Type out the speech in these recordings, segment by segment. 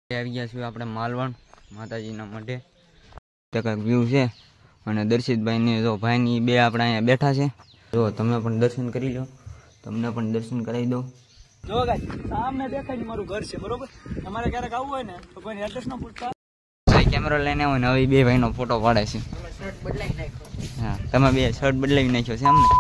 આવી ગયા છીએ આપણે માલવણ માતાજીના મઢે કંઈક વ્યૂ છે અને દર્શિતભાઈને જો ભાઈની બે આપણે અહીંયા બેઠા છે. જો તમે પણ દર્શન કરી લો, તમને પણ દર્શન કરાવી દો. જો ગાઈસ સામે દેખાય મારું ઘર છે, બરોબર. તમારે ક્યારેક આવવું હોય ને તો કોઈ એડ્રેસ ન પૂછતા, ભાઈ કેમેરો લઈને આવો ને હવે બે ભાઈનો ફોટો પાડે છે. શર્ટ બદલાઈ નાખ્યો. હા, તમે બે શર્ટ બદલાવી નાખ્યો છે એમ ને.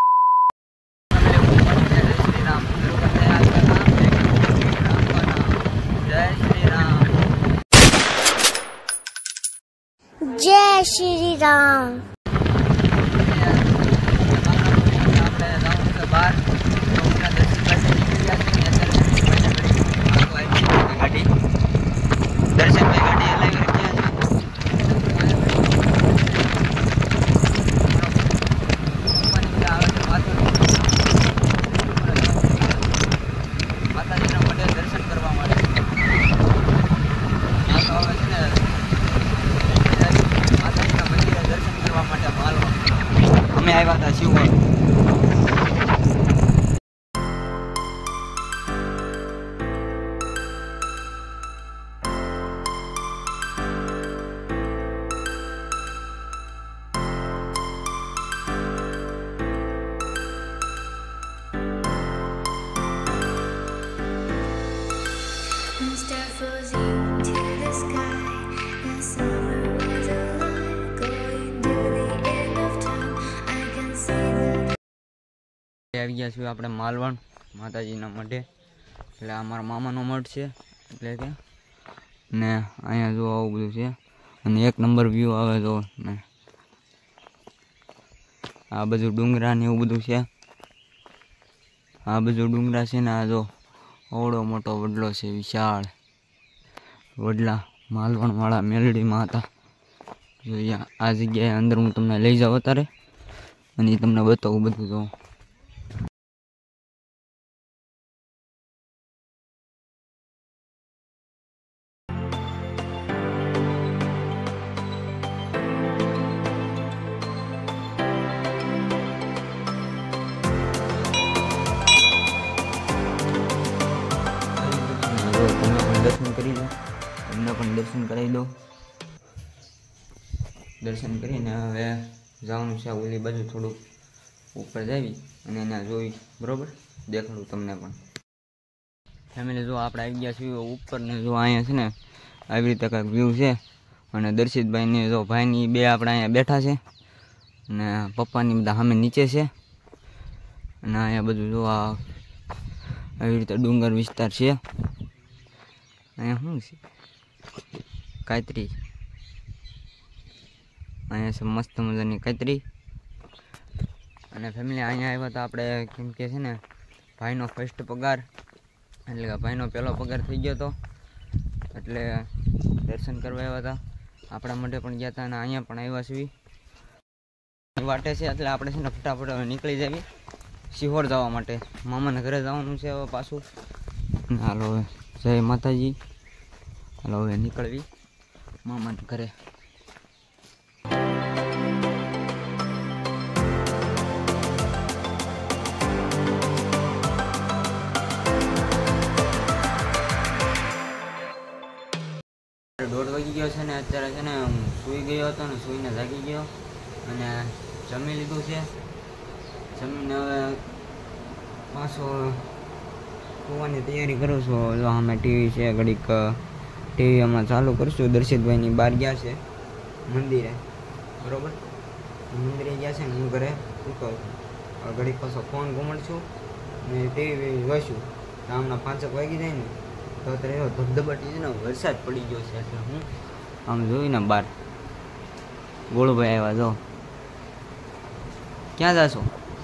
जय श्री राम. અમે આવ્યા હતા શિવગઢ. આવી ગયા છીએ આપણે માલવણ માતાજીના મઢે. એટલે અમારા મામાનો મઠ છે, એટલે કે ને અહીંયા જો આવું બધું છે અને એક નંબર વ્યૂ આવે જો ને આ બધું ડુંગરા ને એવું બધું છે. આ બધું ડુંગરા છે ને આ જો અવડો મોટો વડલો છે, વિશાળ વડલા માલવણવાળા મેલડીમાં હતા. જો આ જગ્યાએ અંદર હું તમને લઈ જાઉં અત્યારે અને એ તમને બતાવું બધું. જો તમે પણ દર્શન કરી લો, તમને પણ દર્શન કરાવી દો. દર્શન કરીને હવે જવાનું છે ઓલી બાજુ, થોડુંક ઉપર જાવી અને એને જોઈ, બરોબર દેખાડું તમને પણ. ફેમિલી જો આપણે આવી ગયા છીએ ઉપર ને જો અહીંયા છે ને આવી રીતે કંઈક વ્યૂ છે અને દર્શિતભાઈને જો ભાઈની બે આપણે અહીંયા બેઠા છે અને પપ્પાની બધા સામે નીચે છે. અને અહીંયા બધું જો આ આવી રીતે ડુંગર વિસ્તાર છે. અહીંયા શું છે કાતરી, અહીંયા છે મસ્ત મજાની કાતરી. અને ફેમિલી અહીંયા આવ્યા તો આપણે કેમ કે છે ને ભાઈનો ફર્સ્ટ પગાર, એટલે કે ભાઈનો પહેલો પગાર થઈ ગયો હતો, એટલે દર્શન કરવા આવ્યા હતા. આપણા માટે પણ ગયા હતા અને અહીંયા પણ આવ્યા છીએ વાટે છે, એટલે આપણે છે ને ફટાફટ હવે નીકળી જવી સિહોર જવા માટે. મામાના ઘરે જવાનું છે હવે પાછું. હાલો હવે જય માતાજી. હાલો હવે નીકળવી મામાના ઘરે. દોઢ વાગી ગયો છે ને અત્યારે છે ને હું સૂઈ ગયો હતો ને સૂઈને જાગી ગયો અને જમી લીધું છે. જમીને હવે પાછો સુવાની તૈયારી કરું છું. જો અમે ટીવી છે, ઘડીક ટીવી આમાં ચાલુ કરશું. દર્શિતભાઈની બહાર ગયા છે મંદિરે, બરોબર. મંદિરે ગયા છે ને હું ઘરે સૂતો છું. ઘડીક પાછો ફોન ઘુમાડશું ને ટીવી જોઈશું. આમના 5 વાગી જાય ને તો અત્યારે એવો ધબધબાટી છે ને વરસાદ પડી ગયો છે, એટલે હું આમ જોઈને બહાર ગોળભાઈ આવ્યા. જો ક્યાં જાશો?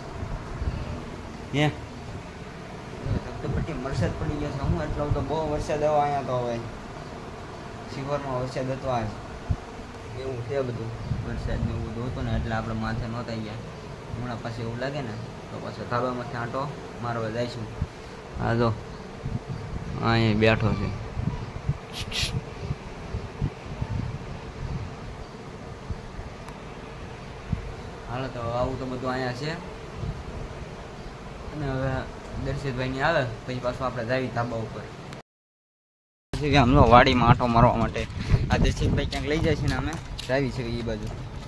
હે ધબધબાટી વરસાદ પડી ગયો છે. હું એટલો બધો બહુ વરસાદ આવ્યો અહીંયા. તો હવે શિવરમાં વરસાદ હતો આજ, એવું છે બધું. વરસાદ ને એવું બધું હતું ને એટલે આપણે માથે નહોતા ગયા. હમણાં પાસે એવું લાગે ને તો પાછો ધાબામાંથી આંટો મારવા જઈશું. હા જો અહીં બેઠો છે. હાલો તો આવું તો બધું અહીંયા છે. અને હવે દર્શિતભાઈની આવે પછી પાછું આપણે જાવી ધાબા ઉપર. કે આમ તો વાડીમાં આંટો મારવા માટે આ દર્શિતભાઈ ક્યાંક લઈ જાય છે ને અમે જાવી છે એ બાજુ.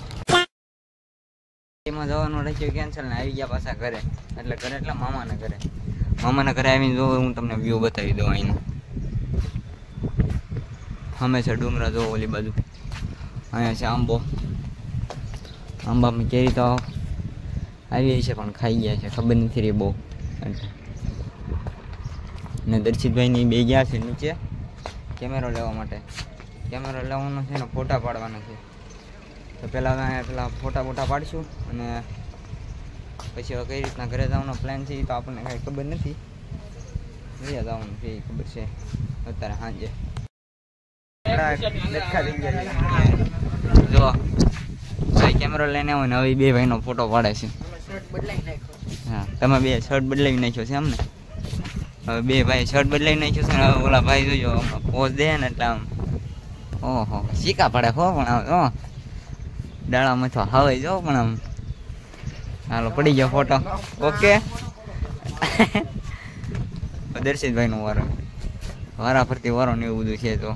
એમાં જવાનું રાખ્યું કેન્સલ ને આવી ગયા પાછા ઘરે. એટલે ઘરે એટલે મામાના ઘરે. મામાના ઘરે આવીને જો હું તમને વ્યૂ બતાવી દઉં અહીંનો. અમે છે ડુંગરા જો ઓલી બાજુ. અહીંયા છે આંબો. આંબામાં કેરી તો આવી છે પણ ખાઈ ગયા છે, ખબર નથી રહી બહુ. ને દર્શિતભાઈની બે ગયા છે નીચે કેમેરો લેવા માટે. કેમેરો લેવાનો છે ને ફોટા પાડવાના છે. તો પહેલાં ફોટા પાડીશું અને પછી હવે કઈ રીતના ઘરે જવાનો પ્લાન છે એ તો આપણને કાંઈ ખબર નથી. ઘરે જવાનું છે એ ખબર છે અત્યારે સાંજે. જો ભાઈ કેમેરો લઈને આવો ને હવે બે ભાઈનો ફોટો પાડે છે. હા, તમે બે શર્ટ બદલાવી નાખ્યો છે એમ ને? હવે બે ભાઈ શર્ટ બદલાવી નાખ્યો છે ને હવે ઓલા ભાઈ જોજો પોઝ દે ને એટલે આમ ઓહો શીકા પડે હો. પણ આમ ડાળામાં તો હવે જો પણ આમ હાલો પડી ગયો ફોટો. ઓકે. દર્શિતભાઈનો વારા ફરતી વારો ને એવું બધું છે. તો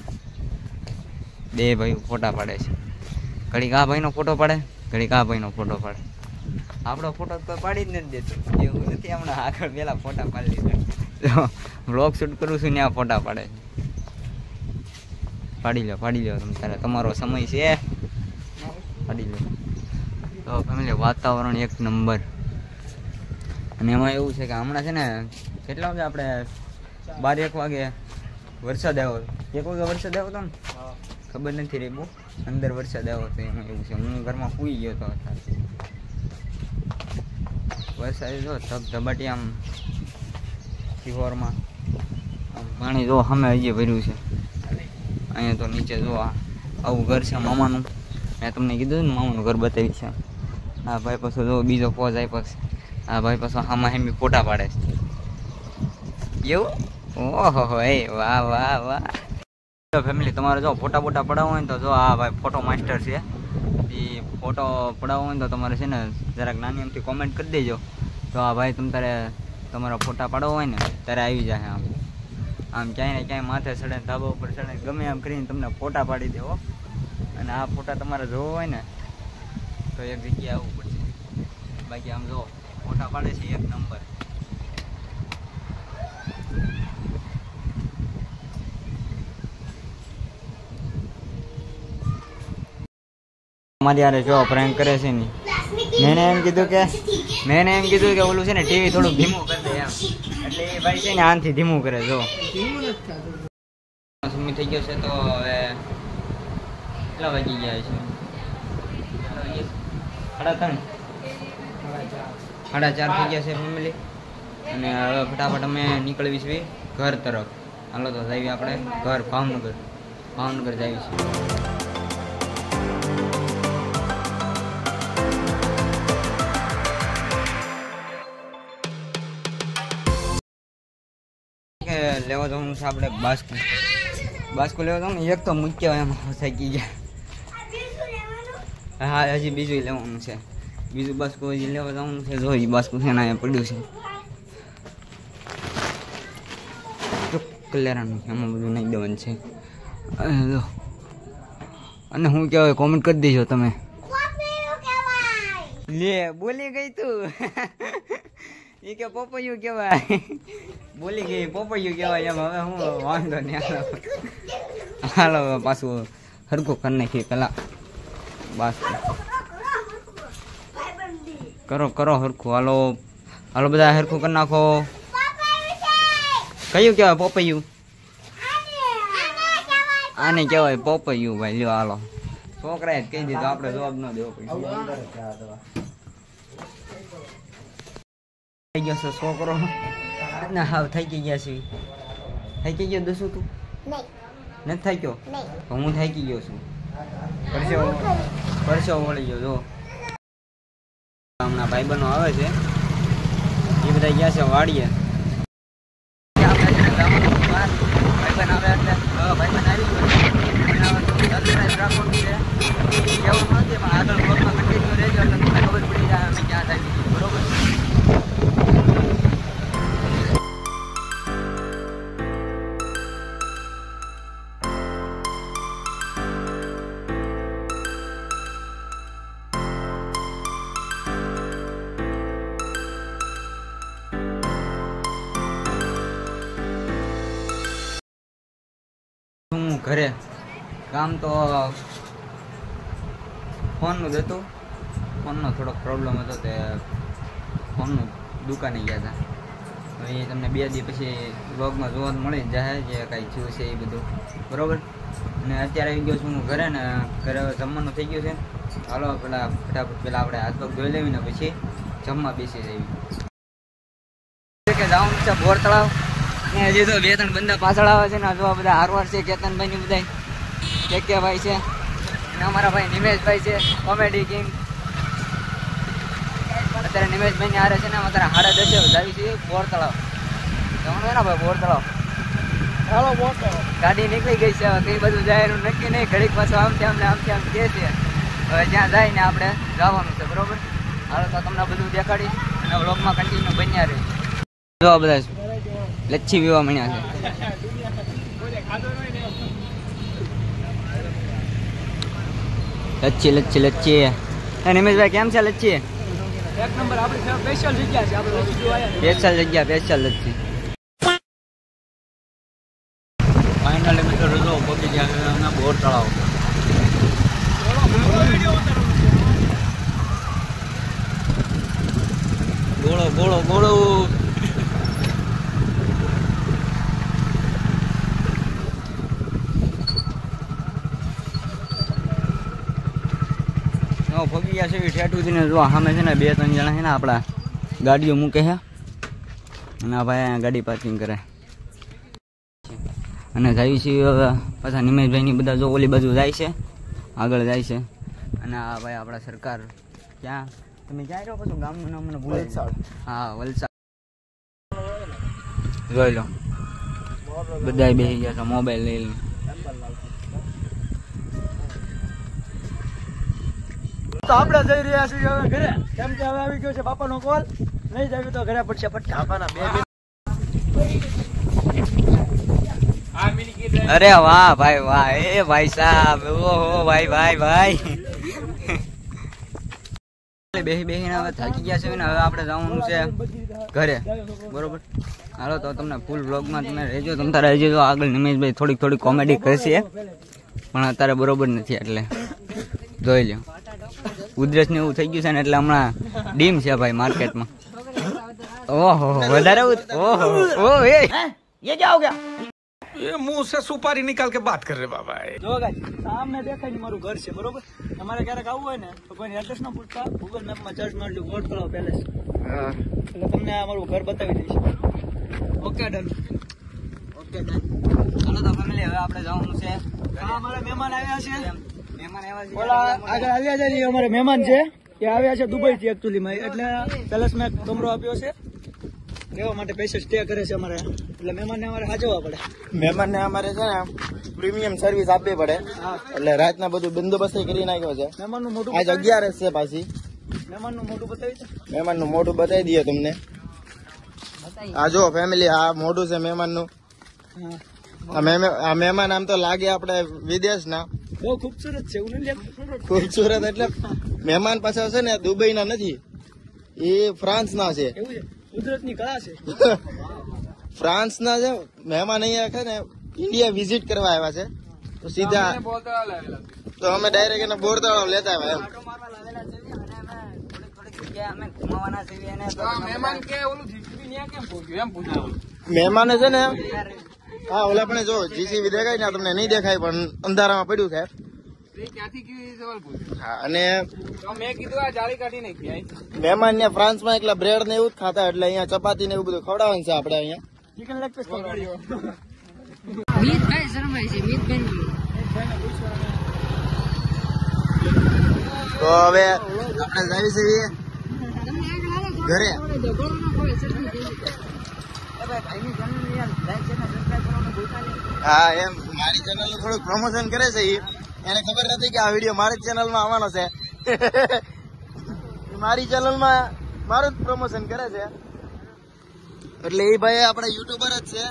બે ભાઈ ફોટા પાડે છે. ઘડીક આ ભાઈનો ફોટો પાડે, ઘડીક આ ભાઈનો ફોટો પાડે. આપણો ફોટો તો પાડી જ નથી દેતો એવું નથી. હમણાં આગળ પેલા ફોટા પાડી લીધા. વ્લોગ શૂટ કરું છું ને આ ફોટા પાડે છે. પાડી લો તમે તારે, તમારો સમય છે, પાડી લો. તો ફેમિલી વાતાવરણ એક નંબર. અને એમાં એવું છે કે હમણાં છે ને કેટલા વાગે આપણે 12-1 વાગે વરસાદ આવ્યો. 1 વાગે વરસાદ આવ્યો હતો ને ખબર નથી રહી બહુ. અંદર વરસાદ આવ્યો હતો એમાં એવું છે. હું ઘરમાં સૂઈ ગયો હતો. વરસાદ જો ધબધબાટી આમ શિહોરમાં આમ પાણી જો સામે હજી ભર્યું છે. અહીંયા તો નીચે જો આવું ઘર છે મામાનું. મેં તમને કીધું ને મામાનું ઘર બતાવી છે. આ ભાઈ પાછો જો બીજો પોઝ આપ્યો છે. આ ભાઈ પાછો હામાં હેમી ફોટા પાડે છે. એવું ઓહો એ વાહ. ફેમિલી તમારે જો ફોટા પડાવવા હોય ને તો જો આ ભાઈ ફોટો માસ્ટર છે. એ ફોટો પડાવવો હોય ને તો તમારે છે ને જરાક નાની એમથી કોમેન્ટ કરી દેજો. તો આ ભાઈ તમારા ફોટા પાડવા હોય ને ત્યારે આવી જાય. આમ ક્યાંય ને ક્યાંય માથે ચડે, ધાબા ઉપર ચડે, ગમે એમ કરીને તમને ફોટા પાડી દેવો. અને આ ફોટા તમારે જોવો હોય ને તો એક જગ્યાએ આવવું પડશે. બાકી આમ જો ફોટા પાડે છે એક નંબર. અમારી યારે જો પ્રેન્ક કરે છે ની. મેં એમ કીધું કે ઓલું છે ને ટીવી થોડું ધીમું કરી દે એમ. એટલે એ ભાઈ છે ને આનથી ધીમું કરે. જો સમય થઈ ગયો છે તો હવે કેટલા વાગી ગયા છે? 3:30 4:30 થઈ ગયા છે ફેમિલી. અને હવે ફટાફટ અમે નીકળવી છીએ ઘર તરફ. હાલો તો જઈએ આપણે ઘર ભાવનગર જઈએ છીએ. લેવા જવાનું છે આપણે બાસ્કુ લેવા જવાનું. એક તો મુખ્ય એમાં થાકી ગયા. હા હજી બીજું લેવાનું છે. બીજું બાસ્કુ હજી લેવા જવાનું છે. જો એ બાસ્કુ છે ને અહીંયા પડ્યું છે કલેરાનું. એમાં બધું નાખી દેવાનું છે. અને હું કહેવાય કોમેન્ટ કરી દેજો તમે. લે બોલી ગઈ તું. એ કે પોપૈયું કહેવાય. બોલી ગઈ પોપૈયું કહેવાય એમ. હવે હું વાંધો નહીં. હાલો પાછું હરખું કરી નાખીએ પેલા. બસ કરો હરખું. હાલો બધા હરખું કરી નાખો. કયું કહેવાય પોપૈયું? આને કહેવાય પોપૈયું ભાઈ. લ્યો હાલો છોકરાએ કહી દીધું, આપણે જવાબ ન દેવો પડે. થઈ ગયો છે છોકરો ના. હાવ થઈ ગયા છે. થઈ ગયો દસું તું નથી થઈ ગયો તો હું થાકી ગયો છું. પરસેવો વળી ગયો. જો હમણાં ભાઈબંધો આવે છે એ બધા ગયા છે વાડીએ. ભાઈબંધ આવે એટલે ભાઈબંધ આવી ગયો. રાખવાનું છે કેવું નથી પણ આગળ બ્લોગમાં કન્ટિન્યુ રહેજો એટલે તમને ખબર પડી જાય અમે ક્યાં થાય બરોબર. હું ઘરે કામ તો ફોનનું જ હતું. ફોનનો થોડોક પ્રોબ્લેમ હતો તે ફોનનું દુકાને ગયા હતા. હવે એ તમને 2 દી પછી વ્લોગમાં જોવા મળી જાય જે કાંઈ થયું છે એ બધું બરાબર. અને અત્યારે આવી ગયો છું હું ઘરે ને ઘરે જમવાનું થઈ ગયું છે. હાલો ફટાફટ પહેલાં આપણે હાથ પગ ધોઈ લેવી ને પછી જમવા બેસી જઈએ. કે જવાનું છે બોર તળાવ ને હજી તો 2-3 બંદા પાછળ આવે છે ને જો બધા હારવાર છે. કેતનભાઈ ની બધા કેકેભાઈ છે અને અમારા ભાઈ નિમેશભાઈ છે કોમેડી કિંગ. અત્યારે નિમેશભાઈ ની હારે છે ને અત્યારે 10:30 જાવી છે બોર તળાવ જવાનું ને ભાઈ. બોર તળાવ હાલો બોર તળાવ. ગાડી નીકળી ગઈ છે. હવે કઈ બધું જાય એનું નક્કી નહીં. ઘડીક પાછું આમથી આમ કે છે. હવે જ્યાં જાય ને આપણે જવાનું છે બરોબર. હાલો તો તમને બધું દેખાડી અને વ્લોગમાં કન્ટિન્યુ બન્યા રહી. જો બધા લચ્છી પીવા મળ્યા છે. લચ્છી નિમેશભાઈ કેમ છે લચ્છી? એક નંબર. આપણી સ્પેશિયલ જગ્યા છે. આપણે વસ્તુ આયા સ્પેશિયલ લચ્છી. ફાઇનલી મિત્રો રજો પગી ગયા બોર તળાવ. ગોળો પગી ગયા છે ઠેઠું થઈને. જો સામે છે ને 2-3 જણા છે ને આપણા ગાડીઓ મૂકે છે અને આ ભાઈ અહીંયા ગાડી પાર્કિંગ કરે અને જાય છે. હવે પાછા નિમેશભાઈની બધા જો ઓલી બાજુ જાય છે, આગળ જાય છે. અને આ ભાઈ આપણા સરકાર ક્યાં તમે ક્યાં રહ્યો? પાછું ગામનું નામ મને ભૂલે. હા, વલસાડ. જોઈ લો બધા બેસી ગયા છે મોબાઈલ લઈને. તો આપણે જઈ રહ્યા છીએ હવે ઘરે. કેમ કે હવે આવી ગયો છે બાપાનો કોલ. નહીં જાવી તો ઘરે પડશે પટકા. અરે વાહ ભાઈ વાહ. એ ભાઈ સાહેબ, ઓહો ભાઈ બેહીને હવે થાકી ગયા છે ને. હવે આપણે જવાનું છે ઘરે બરોબર. હાલો તો તમને ફૂલ વ્લોગમાં તમે રહેજો. તમ તારે રહેજો. તો આગળ નિમેશભાઈ થોડીક કોમેડી કરશે પણ અત્યારે બરોબર નથી એટલે જોઈ લો. ઉધરસ ને એવું થઈ ગયું છે ને એટલે હમણાં ડીમ છે ભાઈ માર્કેટમાં. ઓહો વધારે ઓહો એ क्या हो गया? ये मुंह से सुपारी निकाल के बात कर रहे बाबा. જો ગાઈસ સામે દેખાય ને મારું ઘર છે બરોબર. તમારે ક્યારેક આવવું હોય ને તો કોઈ એડ્રેસ ન પૂછતા ગૂગલ મેપમાં સર્ચ મારજો બોર તળાવ પેલેસ એટલે તમને આ મારું ઘર બતાવી દઈશ. Okay done. ચાલો તો ફેમિલી હવે આપણે જવાનું છે. હા, અમારા મહેમાન આવ્યા છે. મહેમાન આવ્યા છે. ઓલા આગળ આવ્યા છે ને, એ અમારે મહેમાન છે. એ આવ્યા છે દુબઈ થી એકચ્યુઅલી એટલે પેલેસ માં કમરો આપ્યો છે રહેવા માટે. પૈસા સ્ટે કરે છે અમારે એટલે મહેમાનને અમારે સાચવવા પડે. મહેમાનને અમારે છે ને પ્રીમિયમ સર્વિસ આપવી પડે એટલે રાતના બધું બંદોબસ્ત કરી નાખ્યો છે. મહેમાનનું મોટું આજ 11 છે પાછી. મહેમાનનું મોટું બતાવી છે. મહેમાનનું મોઢું બતાવી દઈએ તમને. આ જો ફેમિલી, આ મોઢું છે મહેમાનનું. આ મહેમાન આમ તો લાગે આપણે વિદેશના. બહુ ખૂબસૂરત છે. એવું નથી લાગતું? ખૂબસૂરત એટલે મહેમાન પાછા છે ને દુબઈના નથી, એ ફ્રાન્સના છે. એવું છે. કુદરતની કળા છે. ફ્રાન્સના છે મહેમાન. અહીંયા છે ને ઇન્ડિયા વિઝિટ કરવા આવ્યા છે તો સીધા તો અમે ડાયરેક્ટ એને બોર તળાવ લેતા આવ્યા એમ. મહેમાને છે ને હા ઓલા પણ જો જીસીબી દેખાય ને તમને નહીં દેખાય પણ અંધારામાં પડ્યું છે. હા, અને મહેમાન ને ફ્રાન્સમાં એકલા બ્રેડ ને એવું જ ખાતા એટલે અહીંયા ચપાતી ને એવું બધું ખવડાવવાનું છે આપણે અહીંયા. ચિકન લેગ પીસ ખવડાવ્યો. તો હવે આપણે જઈ છીએ ઘરે. હા એમ મારી ચેનલ નું થોડુંક પ્રમોશન કરે છે. એને ખબર નથી કે આ વિડીયો મારી ચેનલ માં આવવાનો છે. મારી ચેનલ માં મારું જ પ્રમોશન કરે છે એટલે એ ભાઈ આપણા યુટ્યુબર જ છે.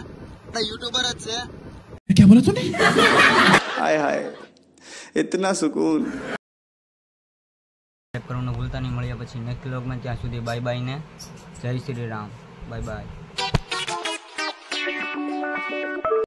क्या बोला तूने? हाय हाय इतना सुकून. સબસ્ક્રાઇબ કરવાનું ભૂલતા નહીં. મળ્યા પછી નેક્સ્ટ વ્લોગમાં. ત્યાં સુધી બાય બાય ને જય શ્રી રામ. Bye bye.